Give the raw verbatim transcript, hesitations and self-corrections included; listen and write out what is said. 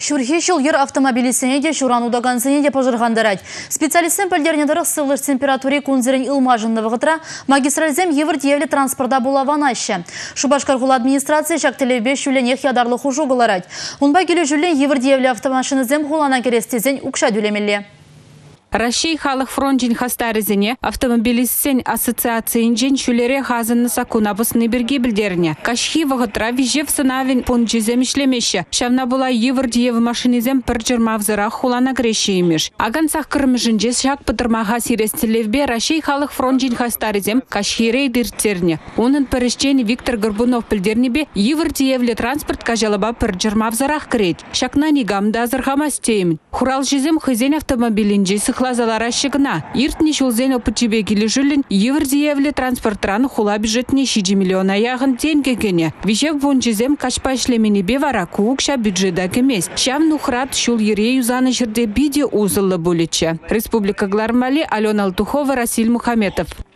Шүрхе шыл ер автомобилисене де шуранудагансене де пожырғандарад. Специалистен пілдернедірі сылыр температуре күнзірін илмажынны вғытыра магистральзем евір девлі транспорта булаван ашы. Шубашкаргул администрация шактелебе шүленех ядарлы хужу ғыларад. Унба келі жүлен евір девлі автомашинызем хулана керестезен ұқша дүлемелі. Россия халық фронтин хастарызыне автомобилистсен ассоциациян шүлері хазынны сакунабысыны бірге білдеріне. Кашхи вғытра вижев сынавин пунчизем ішлемеші. Шавна була евір деві машинизем пір жырмавзыра хулана креші емеш. Аган саққырмышынже шак пытырмаға сирестілевбе Россия халық фронтин хастарызем кашхирей дырттеріне. Оның пірішчен Виктор Горбунов білдернебе евір девлі транспорт кажалаба пір жырмавзырақ кірет. Шакна негамда азырғамас теймін. Хурал жезем хызен автомобилінже сықлазалара шығына. Иртні шулзен опытчебе келі жүлін евір транспортран хула бюджетне шиджи миллион аяғын тенгегене. Вишев вон жезем кашпа ішлеменебе вара куықша бюджета кемес. Шам нухрат шул ере юзаны жерде биде узылы болече. Республика Глармали, Алена Алтухова, Расиль Мухаметов.